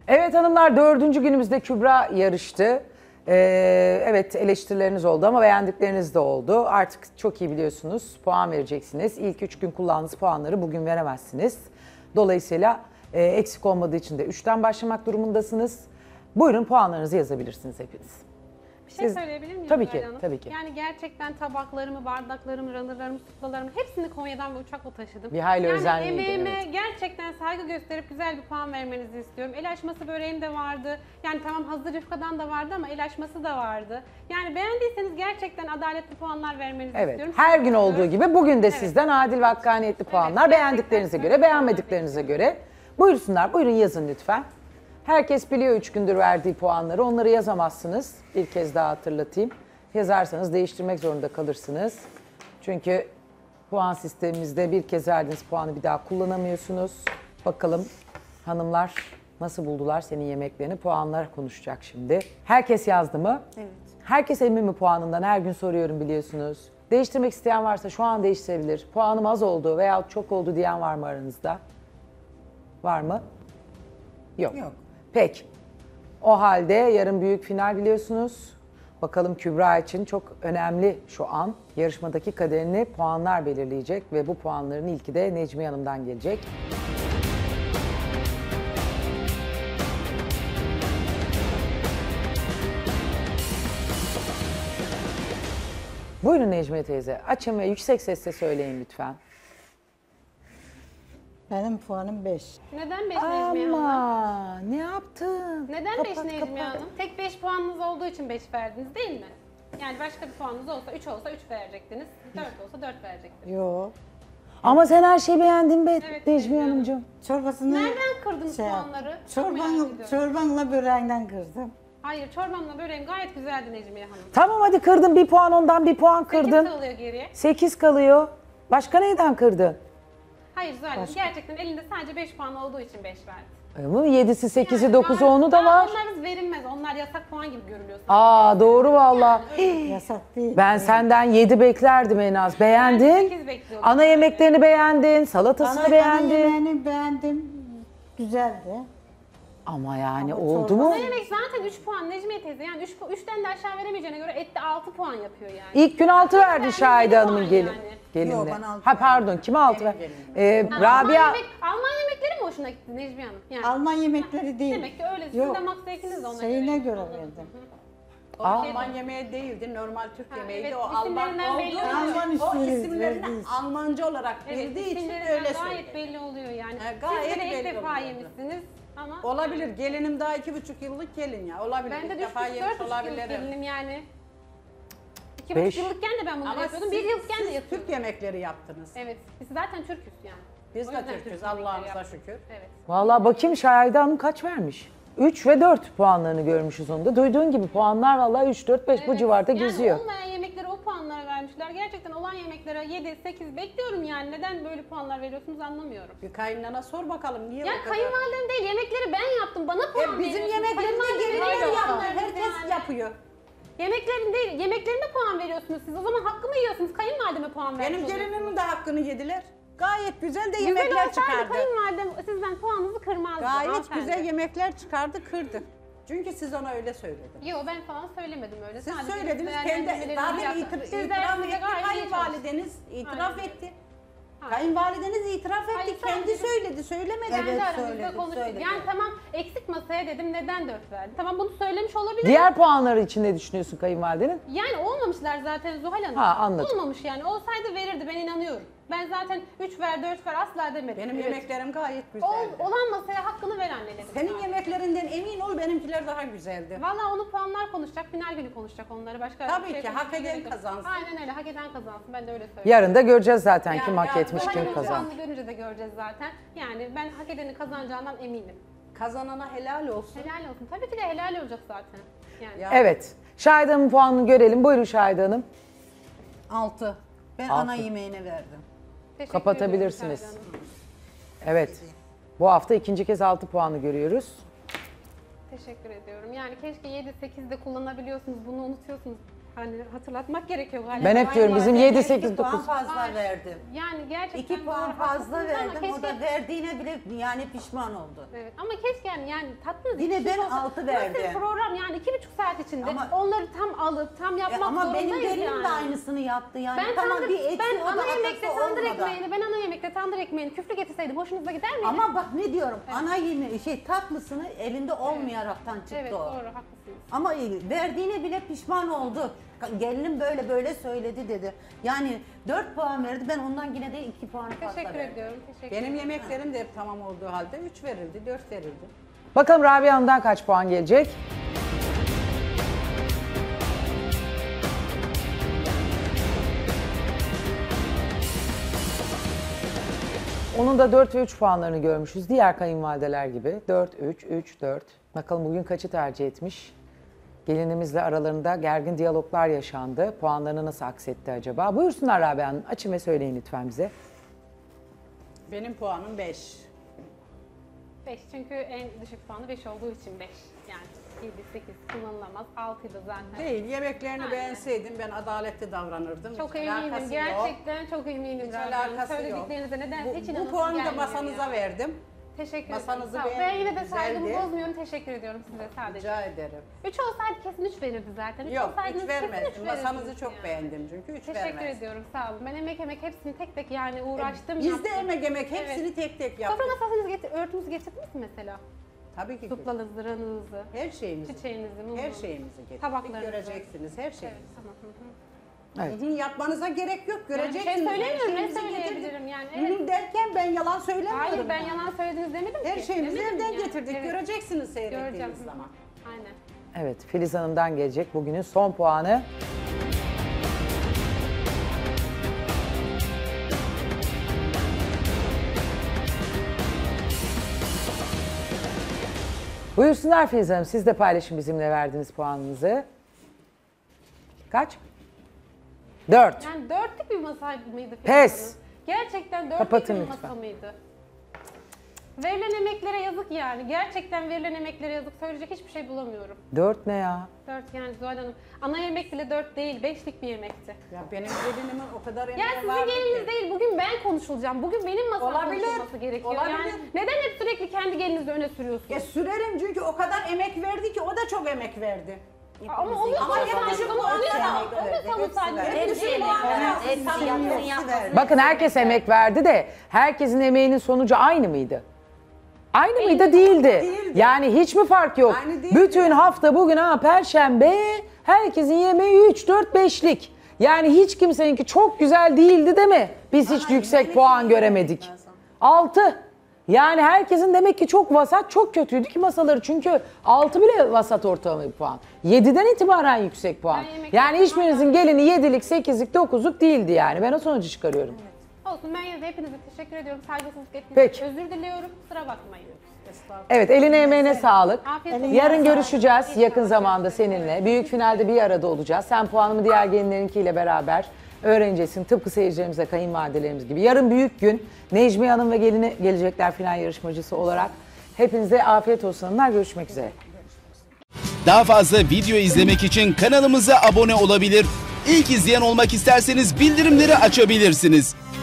Evet hanımlar, dördüncü günümüzde Kübra yarıştı. Evet, eleştirileriniz oldu ama beğendikleriniz de oldu. Artık çok iyi biliyorsunuz, puan vereceksiniz. İlk 3 gün kullandığınız puanları bugün veremezsiniz. Dolayısıyla eksik olmadığı için de 3'ten başlamak durumundasınız. Buyurun, puanlarınızı yazabilirsiniz hepiniz. Bir şey söyleyebilir miyim? Tabii ki, Zuhal Hanım? tabii ki. Yani gerçekten tabaklarımı, bardaklarımı, ranırlarımı, suplalarımı hepsini Konya'dan ve uçakla taşıdım. Bir hayli yani özenliydi, emeğime evet. gerçekten saygı gösterip güzel bir puan vermenizi istiyorum. El açması böreğim de vardı. Yani tamam hazır yufkadan da vardı ama el açması da vardı. Yani beğendiyseniz gerçekten adaletli puanlar vermenizi Evet, istiyorum. her gün olduğu Istiyorum. gibi bugün de Evet. sizden adil ve hakkaniyetli puanlar. gerçekten Beğendiklerinize öyle. göre, beğenmediklerinize göre. Buyursunlar, buyurun yazın lütfen. Herkes biliyor 3 gündür verdiği puanları. Onları yazamazsınız. Bir kez daha hatırlatayım. Yazarsanız değiştirmek zorunda kalırsınız. Çünkü puan sistemimizde bir kez verdiğiniz puanı bir daha kullanamıyorsunuz. Bakalım hanımlar nasıl buldular senin yemeklerini? Puanlar konuşacak şimdi. Herkes yazdı mı? Evet. Herkes emin mi puanından? Her gün soruyorum biliyorsunuz. Değiştirmek isteyen varsa şu an değiştirebilir. Puanım az oldu veya çok oldu diyen var mı aranızda? Var mı? Yok. Yok. Peki. O halde yarın büyük final biliyorsunuz. Bakalım Kübra için çok önemli şu an. Yarışmadaki kaderini puanlar belirleyecek ve bu puanların ilki de Necmiye Hanım'dan gelecek. Buyurun Necmiye teyze. Açın ve yüksek sesle söyleyin lütfen. Benim puanım 5. Neden 5 Necmiye Hanım? Ama ne yaptın? Neden 5 Necmiye Hanım? Tek 5 puanınız olduğu için 5 verdiniz değil mi? Yani başka bir puanınız olsa 3 olsa 3 verecektiniz. 4 olsa 4 verecektiniz. Yok. Ama sen her şeyi beğendin be Evet, Necmiye evet. Hanımcığım. Çorbasını Nereden kırdınız şey yap- puanları? Çok merak ediyorum. çorbanla böreğinden kırdım. Hayır, çorbamla böreğim gayet güzeldi Necmiye Hanım. Tamam hadi kırdın bir puan, ondan bir puan 8 kırdın. kalıyor geriye. 8 kalıyor. Başka neyden kırdın? Hayır Zuhal Hanım, gerçekten elinde sadece 5 puan olduğu için 5 verdi. Bunun 7'si, 8'i, Yani 9'u, şu an- 10'u da var. Onlar verilmez, onlar yasak puan gibi görülüyor. Aa doğru valla. Yasak değil. Ben senden 7 beklerdim en az. Beğendin. Ben 8 bekliyordum. Ana yemeklerini beğendin, salatasını Ana beğendin. yemeğini beğendim. Güzeldi. Ama yani Ama oldu çorba- mu? Ana yemek zaten 3 puan Necmiye teyze. Yani 3'ten de aşağı veremeyeceğine göre ette 6 puan yapıyor yani. İlk gün 6 verdin Yani Şahide yedi Hanım'ın puan gelin. yani. Gelinle. Yok, bana 6 Ha pardon, kime 6 ver? Rabia. Alman yemekleri mi hoşuna gitti Necmiye Hanım? Yani Alman yemekleri değil. demek ki öyle. Sizin Yok. damak zevkiniz de ona Şeyine göre. göre Anladım. verdim. O Alman yemeği değildi, normal Türk Ha, yemeğiydi. evet, O Alman isimlerinden belli olduğu oluyor. için, Alman o isimleri isimlerini verdiği için. Almanca olarak Evet, bildiği için isimlerinden öyle gayet söyledi. belli oluyor yani. gayet Siz de ilk belli defa oluyordu. yemişsiniz ama Olabilir, gelinim daha 2,5 yıllık gelin ya. Olabilir, ben de ilk defa 3,5-4,5 yemiş yıllık olabilirim. gelinim yani. 2,5 Beş. yıllıkken de ben bunu Ama yapıyordum. siz, 1 yıllıkken de siz yapıyordum. Türk yemekleri yaptınız. Evet, biz zaten Türk'üz yani. Biz O de yüzden Türk'üz, Türk yemekleri Allah'ımıza yaptık. şükür. Evet. Vallahi bakayım Şahide Hanım kaç vermiş? 3 ve 4 puanlarını görmüşüz onda. Duyduğun gibi puanlar vallahi 3, 4, 5 bu Evet. civarda yani geziyor. olmayan yemekleri o puanlara vermişler. Gerçekten olan yemeklere 7, 8 bekliyorum yani. Neden böyle puanlar veriyorsunuz anlamıyorum. Bir kayınlana sor bakalım niye Ya o kadar... kayınvalidem değil, yemekleri ben yaptım. Bana puan Bizim veriyorsunuz. yemeklerimizi Kayınvalidem gelinler değil yaptı, puanlarınız herkes yani. yapıyor. Yemeklerin değil, yemeklerime puan veriyorsunuz siz. O zaman hakkımı yiyorsunuz. Kayınvalideme puan vermiş Benim oluyorsunuz. gelinimin de hakkını yediler. Gayet güzel de Güzel yemekler olsaydı çıkardı. kayınvalidem sizden puanınızı kırmazdı. Gayet hanımefendi. güzel yemekler çıkardı, kırdı. Çünkü siz ona öyle söylediniz. Yok ben falan söylemedim öyle. Siz Sadece söylediniz, değerlendirmelerinizi zaten yaptım. Siz itiraf dersinize etti, gayet iyi kayınvalideniz itiraf Aynen. etti. Aynen. Kayınvalideniz itiraf etti, Hayır, kendi sadece- söyledi, söylemedi. Kendi Evet, aramızda söyledim, konuştuk. söyledim. Yani tamam eksik masaya dedim neden 4 verdin? Tamam bunu söylemiş olabilirim. Diğer puanları için ne düşünüyorsun kayınvalidenin? Yani olmamışlar zaten Zuhal Hanım. Ha, anladım. Olmamış yani. Olsaydı verirdi ben inanıyorum. Ben zaten 3 ver 4 ver asla demedim. Benim Evet. yemeklerim gayet güzeldi. Olan masaya hakkını ver anne dedim. Senin sadece. yemeklerinden emin ol, benimkiler daha güzeldi. Valla onu puanlar konuşacak, final günü konuşacak onları. Başka Tabii bir şey ki, hak konuşmaya eden gerek yok. kazansın. Aynen öyle, hak eden kazansın. Ben de öyle söylüyorum. Yarın da göreceğiz zaten kim hak ya, etmiş, Zuhal kim Hanım'ın kazandı. puanını görünce de göreceğiz zaten. Yani ben hak edeni kazanacağından eminim. Kazanana helal olsun. Helal olsun. Tabii ki de helal olacak zaten. Yani. Ya. Evet. Şahide Hanım'ın puanını görelim. Buyurun Şahide Hanım. 6. Ben Altı. ana yemeğine verdim. Teşekkür Kapatabilirsiniz. ederim Şahide Hanım. Evet. Bu hafta ikinci kez 6 puanı görüyoruz. Teşekkür ediyorum. Yani keşke 7-8'de kullanabiliyorsunuz. Bunu unutuyorsunuz. Hani hatırlatmak gerekiyor galiba. Ben hep diyorum bizim 7, 8, 2 puan 9. fazla verdim. Yani gerçekten 2 puan doğru, fazla haklısınız ama verdim. O da keşke- verdiğine bile yani pişman oldu. Evet ama keşke yani tatlınız Yine iki kişi ben olsa- 6 Nasıl verdim. program yani 2,5 saat içinde Ama- onları tam alıp tam yapmak Ama zorundayız benim gelinim yani. de aynısını yaptı yani. Ben tamam tandır, bir eksi ben o da ana yemekte atası tandır olmadan. ekmeğini, ben ana yemekte tandır ekmeğini küflü getirseydim hoşunuza gider miydi? Ama bak ne diyorum, ana yemeği tatlısını elinde olmayaraktan çıktı evet o. doğru haklısınız. Ama verdiğine bile pişman oldu. Gelinim böyle söyledi dedi. Yani 4 puan verdi, ben ondan yine de 2 puan fazla Teşekkür verdim. ediyorum. Teşekkür Benim ederim. yemeklerim de hep tamam olduğu halde 3 verildi, 4 verildi. Bakalım Rabia Hanım'dan kaç puan gelecek? Onun da 4 ve 3 puanlarını görmüşüz. Diğer kayınvalideler gibi. 4, 3, 3, 4. Bakalım bugün kaçı tercih etmiş? Gelinimizle aralarında gergin diyaloglar yaşandı. Puanlarını nasıl aksetti acaba? Buyursunlar Rabia Hanım. Açın ve söyleyin lütfen bize. Benim puanım 5. 5 çünkü en düşük puanı 5 olduğu için 5. Yani 7, 8 kullanılamaz. 6'ydı zaten. Değil, yemeklerini Aynen. beğenseydim ben adaletli davranırdım. Çok Hiç eminim. alakası Gerçekten çok eminim. Hiç Rabia Hanım. alakası yok. Söylediklerinize neden hiç Bu inanasım puanı da gelmiyor masanıza ya. verdim. Teşekkür Masanızı ederim. Sağ olun. Ben beğendim, yine de saygımı güzeldi. bozmuyorum. Teşekkür ediyorum size sadece. Rica ederim. 3 olsaydı kesin 3 verirdi zaten. Üç Yok, olsaydınız 3 kesin vermezdim. üç verirdiniz Masanızı çok yani. beğendim çünkü 3 Teşekkür vermez. ediyorum. Sağ olun. Ben emek hepsini tek tek yani uğraştım. Biz de yaptım. emek hepsini tek tek Sofra yaptık. masasınızı örtünüzü getirdiniz mi mesela? Tabii ki. Suplanızı, ranınızı, Her şeyimizi. çiçeğinizi, Her mumunuzu. şeyimizi getirdik. Tabaklarınızı. Göreceksiniz her Evet, şeyimizi. tamam. Hı hı. Evet. Hı hı, yapmanıza gerek yok. Yani bir Göreceksiniz. şey her söylemiyorum, ne şeyimizi söyleyebilirim getirdik. yani, Hı hı evet. derken ben yalan söylemiyorum. Hayır ben yani. yalan söylediniz demedim ki. Her şeyimizi Demedim evden yani. getirdik. Evet. Göreceksiniz Göreceğim. seyrettiğiniz Hı hı. zaman. Aynen. Evet, Filiz Hanım'dan gelecek bugünün son puanı. Buyursunlar Filiz Hanım, siz de paylaşın bizimle verdiğiniz puanınızı. Kaç? 4. Yani dörtlük bir masa mıydı? Pes. Hanım? Gerçekten dörtlük Kapatın bir lütfen. masa mıydı? Verilen emeklere yazık yani. Gerçekten verilen emeklere yazık. Söyleyecek hiçbir şey bulamıyorum. 4 ne ya? 4 yani Zuhal Hanım. Ana yemek bile 4 değil, 5'lik bir yemekti. Ya benim gelinimin o kadar Ya emeği sizin vardı geliniz ki. değil, bugün ben konuşulacağım. Bugün benim masam Olabilir, konuşulması gerekiyor. olabilir. Yani neden hep sürekli kendi gelinizi öne sürüyorsunuz? Sürerim çünkü o kadar emek verdi ki o da çok emek verdi. Ama onu Ama hepsi bu savunsaydınız. Hepsi Bakın herkes emek verdi de herkesin emeğinin sonucu aynı mıydı? Aynı mıydı? Değildi. Değildi. Yani hiç mi fark yok? Aynı değildi. Bütün hafta bugün Perşembe herkesin yemeği 3, 4, 5'lik. Yani hiç kimseninki çok güzel değildi değil mi? Biz hiç yüksek puan göremedik. 6. Yani herkesin demek ki çok vasat, çok kötüydü ki masaları. Çünkü 6 bile vasat ortalama bir puan. 7'den itibaren yüksek puan. Ben yemek Yani yapamam. hiçbirinizin gelini 7'lik, 8'lik, 9'luk değildi yani. Ben o sonucu çıkarıyorum. Olsun ben yine de hepinize teşekkür ediyorum. Saygısızlık ettiğiniz Peki. için özür diliyorum. Kusura bakmayın. Evet, eline emeğine sağlık. Afiyet olsun. Yarın görüşeceğiz yakın zamanda seninle. Büyük finalde bir arada olacağız. Sen puanımı diğer gelinlerinkiyle beraber öğreneceksin. Tıpkı seyircilerimize, kayınvalidelerimiz gibi. Yarın büyük gün. Necmiye Hanım ve gelini gelecekler final yarışmacısı olarak. Hepinize afiyet olsun hanımlar. Görüşmek üzere. Daha fazla video izlemek için kanalımıza abone olabilir. İlk izleyen olmak isterseniz bildirimleri açabilirsiniz.